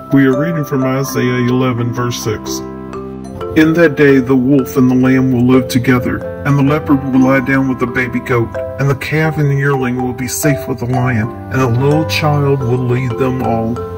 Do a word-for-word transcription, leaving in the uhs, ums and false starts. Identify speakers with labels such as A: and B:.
A: We are reading from Isaiah eleven, verse six. In that day the wolf and the lamb will live together, and the leopard will lie down with the baby goat, and the calf and the yearling will be safe with the lion, and a little child will lead them all.